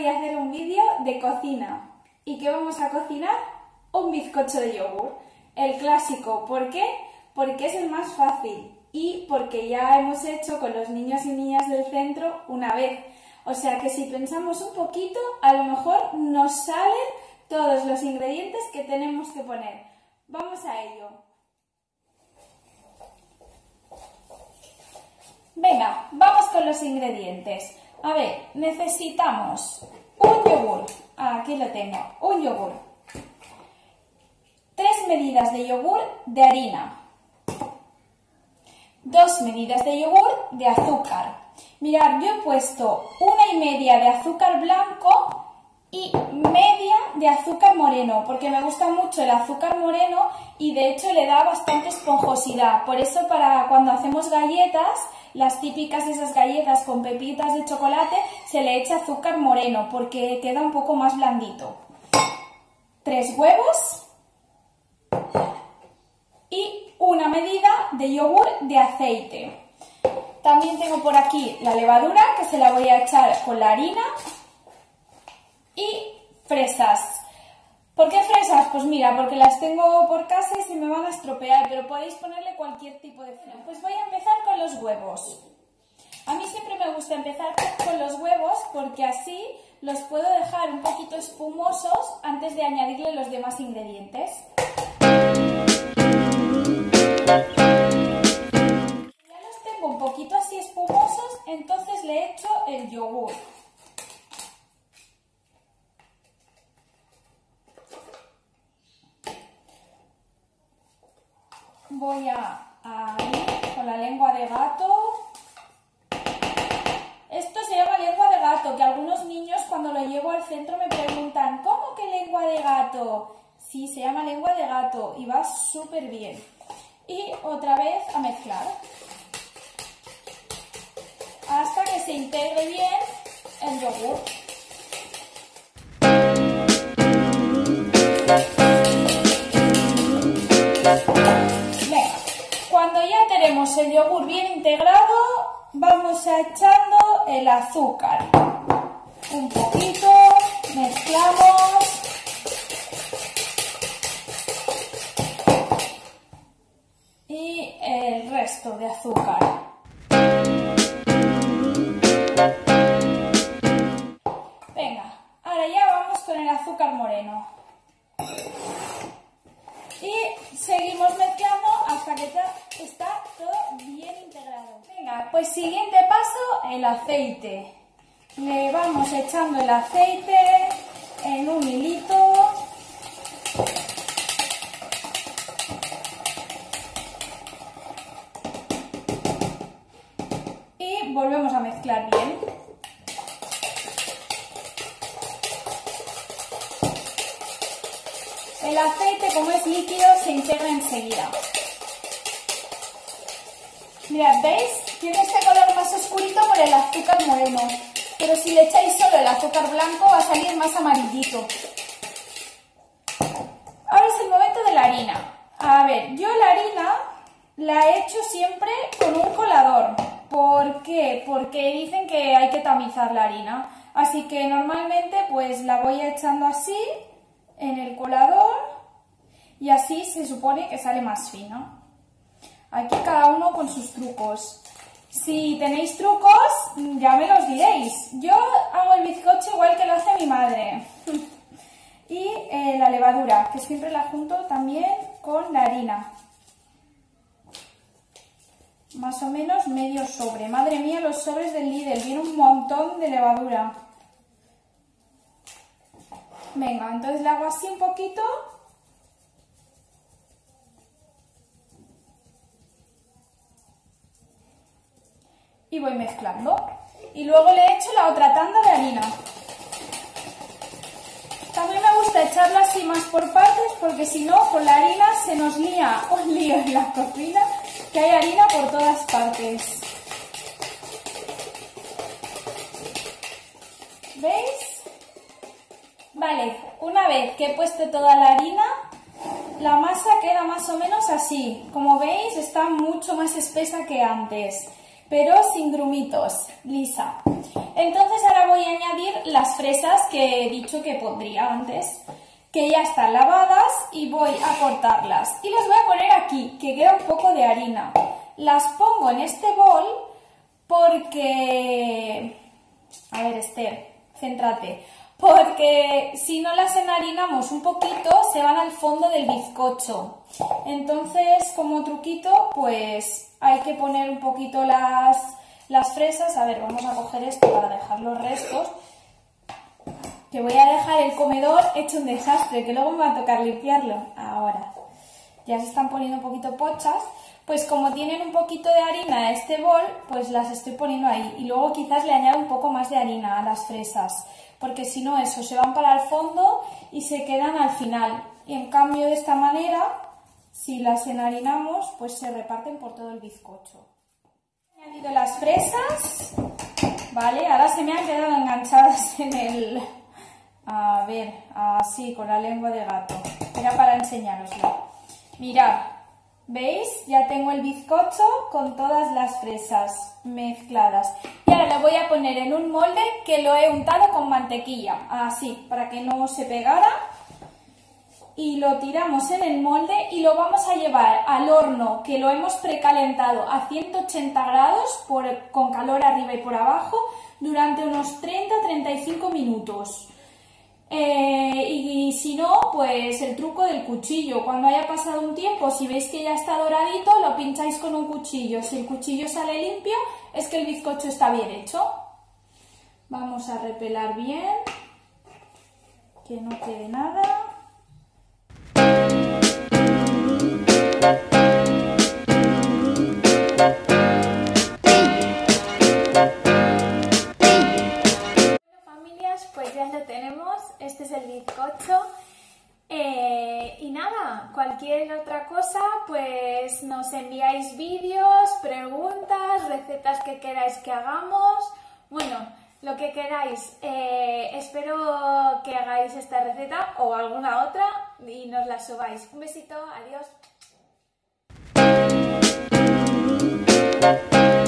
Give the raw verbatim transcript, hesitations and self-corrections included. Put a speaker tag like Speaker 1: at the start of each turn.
Speaker 1: a hacer un vídeo de cocina. ¿Y qué vamos a cocinar? Un bizcocho de yogur. El clásico. ¿Por qué? Porque es el más fácil y porque ya hemos hecho con los niños y niñas del centro una vez. O sea que si pensamos un poquito, a lo mejor nos salen todos los ingredientes que tenemos que poner. Vamos a ello. Venga, vamos con los ingredientes. A ver, necesitamos un yogur. Ah, aquí lo tengo, un yogur. Tres medidas de yogur de harina. Dos medidas de yogur de azúcar. Mirad, yo he puesto una y media de azúcar blanco y media de azúcar moreno, porque me gusta mucho el azúcar moreno y de hecho le da bastante esponjosidad. Por eso para cuando hacemos galletas, las típicas de esas galletas con pepitas de chocolate, se le echa azúcar moreno porque queda un poco más blandito. Tres huevos y una medida de yogur de aceite. También tengo por aquí la levadura, que se la voy a echar con la harina, y fresas. ¿Por qué fresas? Pues mira, porque las tengo por casa y se me van a estropear, pero podéis ponerle cualquier tipo de fresa. Pues voy a empezar con los huevos. A mí siempre me gusta empezar con los huevos porque así los puedo dejar un poquito espumosos antes de añadirle los demás ingredientes. Ya los tengo un poquito así espumosos, entonces le echo el yogur. Voy a, a ir con la lengua de gato. Esto se llama lengua de gato, que algunos niños cuando lo llevo al centro me preguntan, ¿cómo que lengua de gato? Sí, se llama lengua de gato y va súper bien. Y otra vez a mezclar. Hasta que se integre bien el yogur. Cuando ya tenemos el yogur bien integrado, vamos a echando el azúcar. Un poquito, mezclamos. Y el resto de azúcar. Venga, ahora ya vamos con el azúcar moreno. Y seguimos mezclando hasta que está todo bien integrado. Venga, pues siguiente paso, el aceite. Le vamos echando el aceite en un hilito. Y volvemos a mezclar bien. El aceite, como es líquido, se integra enseguida. Mirad, ¿veis? Tiene este color más oscurito por el azúcar moreno, pero si le echáis solo el azúcar blanco va a salir más amarillito. Ahora es el momento de la harina. A ver, yo la harina la he hecho siempre con un colador. ¿Por qué? Porque dicen que hay que tamizar la harina. Así que normalmente pues la voy echando así en el colador y así se supone que sale más fino. Aquí cada uno con sus trucos. Si tenéis trucos, ya me los diréis. Yo hago el bizcocho igual que lo hace mi madre. Y eh, la levadura, que siempre la junto también con la harina. Más o menos medio sobre. Madre mía, los sobres del Lidl, viene un montón de levadura. Venga, entonces le hago así un poquito. Y voy mezclando. Y luego le echo la otra tanda de harina. También me gusta echarlo así más por partes porque si no con la harina se nos lía un lío en la cocina, que hay harina por todas partes. ¿Veis? Vale, una vez que he puesto toda la harina, la masa queda más o menos así. Como veis, está mucho más espesa que antes, pero sin grumitos, lisa. Entonces ahora voy a añadir las fresas que he dicho que pondría antes, que ya están lavadas, y voy a cortarlas. Y las voy a poner aquí, que queda un poco de harina. Las pongo en este bol porque... A ver, Esther, céntrate. Porque si no las enharinamos un poquito, se van al fondo del bizcocho. Entonces, como truquito, pues hay que poner un poquito las, las fresas. A ver, vamos a coger esto para dejar los restos. Que voy a dejar el comedor hecho un desastre, que luego me va a tocar limpiarlo. Ahora, ya se están poniendo un poquito pochas. Pues como tienen un poquito de harina a este bol, pues las estoy poniendo ahí. Y luego quizás le añado un poco más de harina a las fresas, porque si no eso, se van para el fondo y se quedan al final. Y en cambio de esta manera, si las enharinamos, pues se reparten por todo el bizcocho. He añadido las fresas, vale, ahora se me han quedado enganchadas en el... A ver, así, con la lengua de gato. Era para enseñaroslo. Mirad, ¿veis? Ya tengo el bizcocho con todas las fresas mezcladas. Y ahora lo voy a poner en un molde que lo he untado con mantequilla, así, para que no se pegara. Y lo tiramos en el molde y lo vamos a llevar al horno, que lo hemos precalentado a ciento ochenta grados por, con calor arriba y por abajo, durante unos treinta a treinta y cinco minutos. Eh, y, y si no, pues el truco del cuchillo. Cuando haya pasado un tiempo, si veis que ya está doradito, lo pincháis con un cuchillo. Si el cuchillo sale limpio, es que el bizcocho está bien hecho. Vamos a repelar bien, que no quede nada. Pues ya lo tenemos, este es el bizcocho. Eh, y nada, cualquier otra cosa, pues nos enviáis vídeos, preguntas, recetas que queráis que hagamos, bueno, lo que queráis. Eh, espero que hagáis esta receta o alguna otra y nos la subáis. Un besito, adiós.